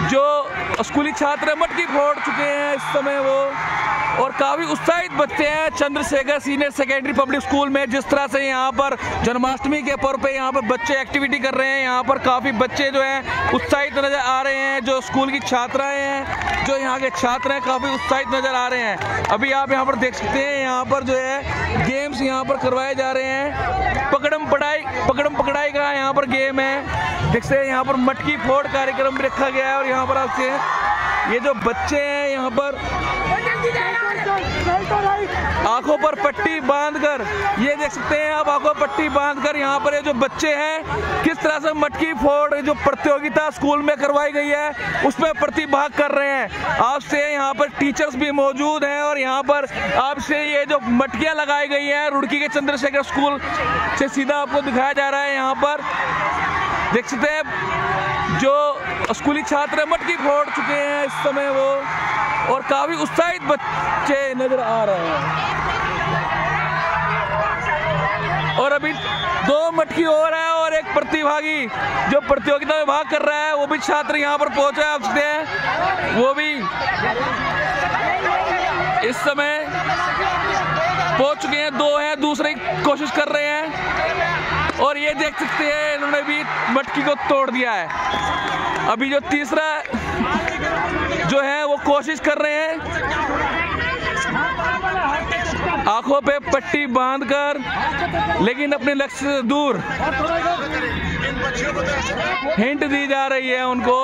जो स्कूली छात्र मटकी फोड़ चुके हैं इस समय वो, और काफ़ी उत्साहित बच्चे हैं Chandrashekhar senior secondary public school में। जिस तरह से यहाँ पर जन्माष्टमी के पर्व पे यहाँ पर बच्चे एक्टिविटी कर रहे हैं, यहाँ पर काफ़ी बच्चे जो हैं उत्साहित नज़र आ रहे हैं। जो स्कूल की छात्राएं हैं, जो यहाँ के छात्र हैं, काफ़ी उत्साहित नज़र आ रहे हैं। अभी आप यहाँ पर देख सकते हैं, यहाँ पर जो है गेम्स यहाँ पर करवाए जा रहे हैं। पकड़म पकड़ाई का यहाँ पर गेम है। देख सकते हैं यहाँ पर मटकी फोड़ कार्यक्रम भी रखा गया है। और यहाँ पर आपसे ये जो बच्चे हैं यहाँ पर आंखों पर पट्टी बांधकर, ये देख सकते हैं आप, आंखों पर पट्टी बांधकर यहाँ पर ये जो बच्चे हैं किस तरह से मटकी फोड़ जो प्रतियोगिता स्कूल में करवाई गई है उसमें प्रतिभाग कर रहे हैं। आपसे यहाँ पर टीचर्स भी मौजूद हैं और यहाँ पर आपसे ये जो मटकियाँ लगाई गई हैं रुड़की के चंद्रशेखर स्कूल से सीधा आपको दिखाया जा रहा है। यहाँ पर देख सकते हैं जो स्कूली छात्र मटकी फोड़ चुके हैं इस समय वो, और काफी उत्साहित बच्चे नजर आ रहे हैं। और अभी 2 मटकी हो रहा है और एक प्रतिभागी जो प्रतियोगिता में भाग कर रहा है वो भी छात्र यहाँ पर पहुंचा है। आप सकते हैं वो भी इस समय पहुंच चुके हैं। 2 हैं, दूसरे की कोशिश कर रहे हैं। और ये देख सकते हैं इन्होंने भी मटकी को तोड़ दिया है। अभी जो तीसरा जो है वो कोशिश कर रहे हैं आंखों पे पट्टी बांधकर, लेकिन अपने लक्ष्य से दूर। हिंट दी जा रही है उनको।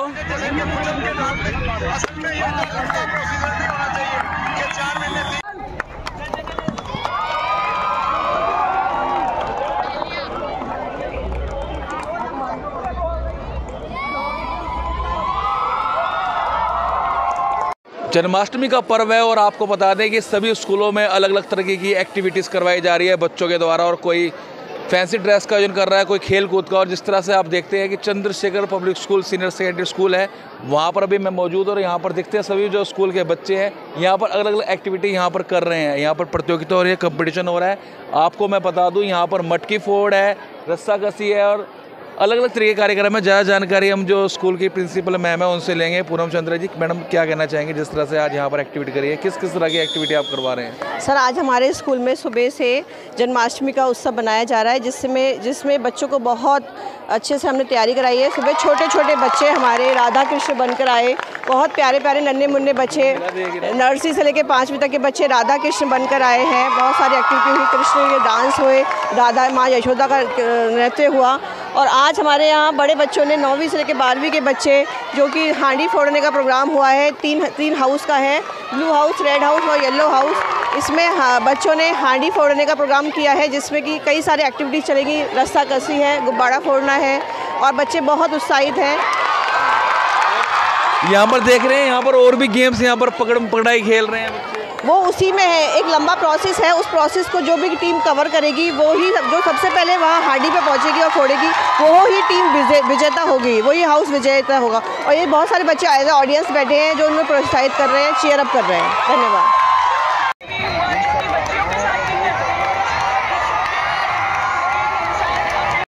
जन्माष्टमी का पर्व है और आपको बता दें कि सभी स्कूलों में अलग अलग तरीके की एक्टिविटीज़ करवाई जा रही है बच्चों के द्वारा। और कोई फैंसी ड्रेस का आयोजन कर रहा है, कोई खेल कूद का। और जिस तरह से आप देखते हैं कि Chandrashekhar public school senior secondary school है, वहाँ पर अभी मैं मौजूद। और यहाँ पर देखते हैं सभी जो स्कूल के बच्चे हैं यहाँ पर अलग अलग एक्टिविटी यहाँ पर कर रहे हैं। यहाँ पर प्रतियोगिता हो रही है, कंपटीशन हो रहा है। आपको मैं बता दूँ यहाँ पर मटकी फोड़ है, रस्साकसी है और अलग अलग तरीके के कार्यक्रम है। ज़्यादा जानकारी हम जो स्कूल की प्रिंसिपल मैम है उनसे लेंगे। पूनम चंद्र जी, मैडम क्या कहना चाहेंगे जिस तरह से आज यहाँ पर एक्टिविटी करी है? किस किस तरह की एक्टिविटी आप करवा रहे हैं? सर, आज हमारे स्कूल में सुबह से जन्माष्टमी का उत्सव बनाया जा रहा है, जिसमें बच्चों को बहुत अच्छे से हमने तैयारी कराई है। सुबह छोटे छोटे बच्चे हमारे राधा कृष्ण बनकर आए, बहुत प्यारे प्यारे नन्हे मुन्ने बच्चे, नर्सरी से लेकर 5वीं तक के बच्चे राधा कृष्ण बनकर आए हैं। बहुत सारी एक्टिविटी हुई, कृष्ण के डांस हुए, राधा माँ यशोदा का नृत्य हुआ। और आज हमारे यहाँ बड़े बच्चों ने 9वीं से लेकर 12वीं के बच्चे, जो कि हांडी फोड़ने का प्रोग्राम हुआ है। तीन हाउस का है, ब्लू हाउस, रेड हाउस और येलो हाउस। इसमें बच्चों ने हांडी फोड़ने का प्रोग्राम किया है, जिसमें कि कई सारे एक्टिविटीज़ चलेगी। रस्साकसी है, गुब्बारा फोड़ना है और बच्चे बहुत उत्साहित हैं। यहाँ पर देख रहे हैं, यहाँ पर और भी गेम्स यहाँ पर पकड़म पकड़ाई खेल रहे हैं बच्चे। वो उसी में है, एक लंबा प्रोसेस है। उस प्रोसेस को जो भी टीम कवर करेगी वो ही, जो सबसे पहले वहाँ हांडी पे पहुँचेगी और फोड़ेगी, वो ही टीम विजेता होगी, वही हाउस विजेता होगा। और ये बहुत सारे बच्चे आए थे, ऑडियंस बैठे हैं जो उन्हें प्रोत्साहित कर रहे हैं, चीयर अप कर रहे हैं। धन्यवाद।